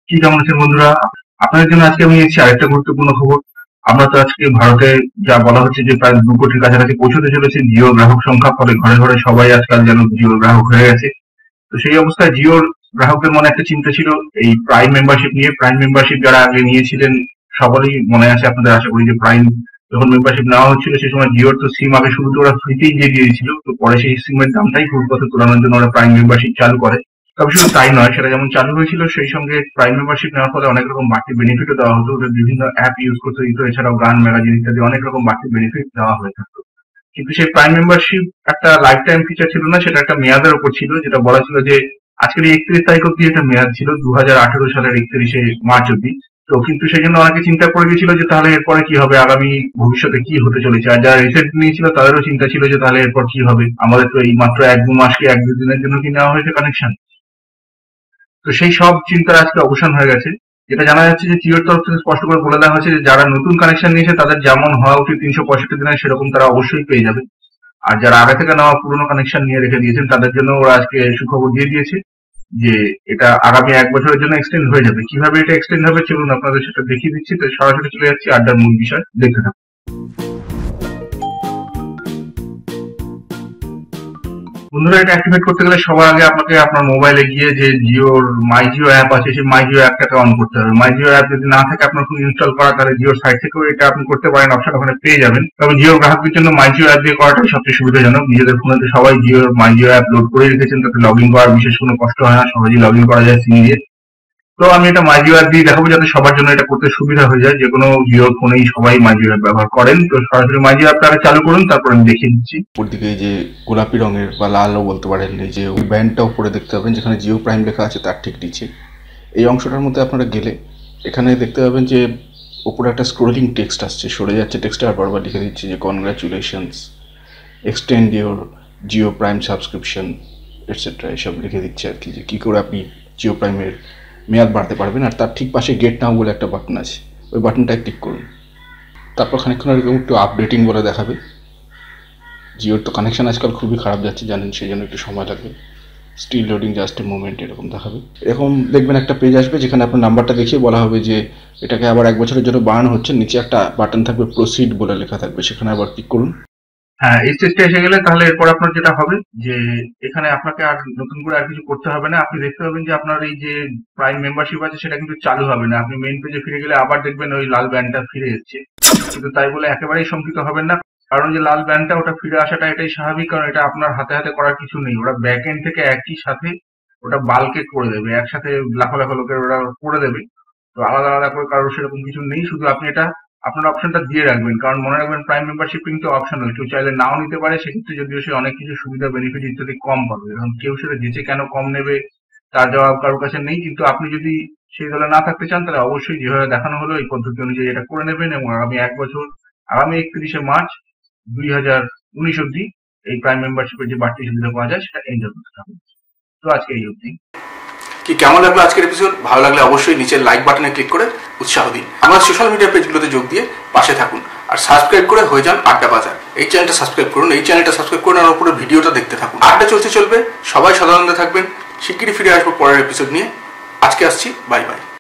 কি কেমন আছেন বন্ধুরা? আপনাদের জন্য আজকে আমি এনেছি আরেকটা গুরুত্বপূর্ণ খবর। আমরা তো আজকে ভারতে যা বলা হচ্ছে যে প্রায় 2 কোটির কাছাকাছি পৌঁছতে চলেছে জিও গ্রাহক সংখ্যা, ফলে ঘরে ঘরে সবাই আজকাল যেন জিও গ্রাহক হয়ে গেছে। তো সেই অবস্থায় জিওর গ্রাহকদের মনে একটা চিন্তা ছিল এই প্রাইম মেম্বারশিপ নিয়ে। প্রাইম মেম্বারশিপ যারা আগে নিয়েছিলেন সবারই মনে আছে, আপনাদের আশা করি, যে প্রাইম যখন মেম্বারশিপ নেওয়া হচ্ছিল সেই সময় জিওর তো সিম আগে শুরুতে ওরা ফ্রিতেই দিয়ে দিয়েছিল, তো পরে সেই সিমের দামটাই ফুটপাথে তোলানোর জন্য ওরা প্রাইম মেম্বারশিপ চালু করে। তবে শুধু তাই নয়, সেটা যেমন চালু হয়েছিল সেই সঙ্গে প্রাইম মেম্বারশিপ নেওয়ার ফলে অনেক রকম বাড়তি বেনিফিটও দেওয়া হতো। ওদের বিভিন্ন অ্যাপ ইউজ করতে দিত, এছাড়াও গান, ম্যাগাজিন ইত্যাদি অনেক রকম বাড়তি বেনিফিট দেওয়া হয়ে থাকতো। কিন্তু সেই প্রাইম মেম্বারশিপ একটা লাইফ টাইম ফিচার ছিল না, সেটা একটা মেয়াদের উপর ছিল, যেটা বলা ছিল যে আজকের এই 31 তারিখ অব্দি একটা মেয়াদ ছিল, 2018 সালের 31শে মার্চ অব্দি। তো কিন্তু সেই জন্য অনেকে চিন্তা করে গেছিল যে তাহলে এরপরে কি হবে, আগামী ভবিষ্যতে কি হতে চলেছে। আর যারা রিসেন্ট নিয়েছিল তাদেরও চিন্তা ছিল যে তাহলে এরপর কি হবে, আমাদের তো এই মাত্র 1-2 মাস কি 1-2 দিনের জন্য কি নেওয়া হয়েছে কানেকশন। তো সেই সব চিন্তার আজকে অবসান হয়ে গেছে। যেটা জানা যাচ্ছে যে জিওর তরফ থেকে স্পষ্ট করে বলে দেওয়া হয়েছে যে যারা নতুন কানেকশন নিয়েছে তাদের যেমন হওয়া উচিত 365 দিনের, সেরকম তারা অবশ্যই পেয়ে যাবে। আর যারা আগে থেকে নেওয়া পুরোনো কানেকশন নিয়ে রেখে দিয়েছেন তাদের জন্য ওরা আজকে সুখবর দিয়ে দিয়েছে যে এটা আগামী 1 বছরের জন্য এক্সটেন্ড হয়ে যাবে। কিভাবে এটা এক্সটেন্ড হবে চলুন আপনাদের সেটা দেখিয়ে দিচ্ছি। তো সরাসরি চলে যাচ্ছি আড্ডার মূল বিষয়, দেখতে থাকুন। বন্ধুরা, এটা অ্যাক্টিভেট করতে গেলে সবার আগে আপনাকে আপনার মোবাইলে গিয়ে যে জিওর মাই জিও অ্যাপ আছে সেই মাই জিও অ্যাপটাকে অন করতে হবে। মাই জিও অ্যাপ যদি না থাকে আপনার ফোন ইনস্টল করা, তাহলে জিওর সাইট থেকেও এটা আপনি করতে পারেন, অপশন ওখানে পেয়ে যাবেন। তবে জিও গ্রাহকদের জন্য মাই জিও অ্যাপ দিয়ে করাটাই সবচেয়ে সুবিধাজনক। নিজেদের ফোনে তো সবাই জিওর মাই জিও অ্যাপ লোড করে রেখেছেন, তাতে লগ ইন করার বিশেষ কোনো কষ্ট হয় না, সহজেই লগ ইন করা যায় সিম দিয়ে। তো আমি এটা মাই জিও অ্যাপ দিয়ে দেখাবো যাতে সবার জন্য এটা করতে সুবিধা হয়ে যায়। যে কোনো জিও ফোনেই সবাই মাই জিও অ্যাপ ব্যবহার করেন। তো সরাসরি মাই জিও অ্যাপটা চালু করুন, তারপর আমি দেখিয়ে দিচ্ছি। উপর দিকে এই যে গোলাপি রঙের বা লালও বলতে পারেন, এই যে ওই ব্যান্ডটা উপরে দেখতে পাবেন যেখানে জিও প্রাইম লেখা আছে তার ঠিক নিচে এই অংশটার মধ্যে আপনারা গেলে এখানে দেখতে পাবেন যে উপরে একটা স্ক্রোলিং টেক্সট আসছে, সরে যাচ্ছে টেক্সটটা, আর বারবার লিখে দিচ্ছে যে congratulations, extend your Jio prime subscription etcetera, এসব লিখে দিচ্ছে আর কি, যে কী করে আপনি জিও প্রাইমের মেয়াদ বাড়তে পারবেন। আর তার ঠিক পাশে গেট নাও বলে একটা বাটন আছে, ওই বাটনটায় ক্লিক করুন। তারপর খানিকক্ষণ এরকম একটু আপডেটিং বলে দেখাবে। জিওর তো কানেকশন আজকাল খুবই খারাপ যাচ্ছে জানেন, সেই জন্য একটু সময় লাগবে। Still loading, just a moment, এরকম দেখাবে। এরকম দেখবেন একটা পেজ আসবে যেখানে আপনার নাম্বারটা দেখিয়ে বলা হবে যে এটাকে আবার 1 বছরের জন্য বাড়ানো হচ্ছে। নিচে একটা বাটন থাকবে প্রসিড বলে লেখা থাকবে, সেখানে আবার ক্লিক করুন। হ্যাঁ, এই স্টেজটা এসে গেলে তাহলে এরপর আপনার যেটা হবে যে এখানে আপনাকে আর নতুন করে আর কিছু করতে হবে না। আপনি দেখতে পাবেন যে আপনার এই যে প্রাইম মেম্বারশিপ আছে সেটা কিন্তু চালু হবে না। আপনি মেইন পেজে ফিরে গেলে আবার দেখবেন ওই লাল ব্যান্ডটা ফিরে এসেছে। কিন্তু তাই বলে একেবারেই শঙ্কিত হবেন না, কারণ যে লাল ব্যান্ডটা ওটা ফিরে আসাটা এটাই স্বাভাবিক, কারণ এটা আপনার হাতে হাতে করার কিছু নেই। ওরা ব্যাক এন্ড থেকে একই সাথে ওটা বাল্কে করে দেবে, একসাথে লাখো লাখো লোকের ওরা করে দেবে। তো আলাদা আলাদা করে কারোর সেরকম কিছু নেই, শুধু আপনি এটা আপনার অপশনটা দিয়ে রাখবেন। কারণ মনে রাখবেন প্রাইম মেম্বারশিপ কিন্তু অপশনাল, কেউ চাইলে নাও নিতে পারে। সেক্ষেত্রে যদিও সে অনেক কিছু সুবিধা বেনিফিট ইত্যাদি কম পাবে, এখন কেউ সেটা যেচে কেন কম নেবে তার জবাব কারোর কাছে নেই। কিন্তু আপনি যদি সেই দলে না থাকতে চান তাহলে অবশ্যই যেভাবে দেখানো হলো এই পদ্ধতি অনুযায়ী এটা করে নেবেন, এবং আগামী 1 বছর, আগামী 31শে মার্চ 2019 অব্দি এই প্রাইম মেম্বারশিপের যে বাড়তি সুবিধা পাওয়া যায় সেটা এনজয় করতে হবে। তো আজকে এই অব্দি। কি কেমন লাগলো আজকের এপিসোড? ভালো লাগলে অবশ্যই নিচের লাইক বাটনে ক্লিক করে উৎসাহ দিন। আমাদের সোশ্যাল মিডিয়া পেজগুলোতে যোগ দিয়ে পাশে থাকুন, আর সাবস্ক্রাইব করে হয়ে যান আড্ডা বাজার। এই চ্যানেলটা সাবস্ক্রাইব করুন, এই চ্যানেলটা সাবস্ক্রাইব করুন, আর উপরে ভিডিওটা দেখতে থাকুন। আড্ডা চলবে, সবাই সাধারণত থাকবেন। শিগগিরই ফিরে আসবো পরের এপিসোড নিয়ে। আজকে আসছি, বাই বাই।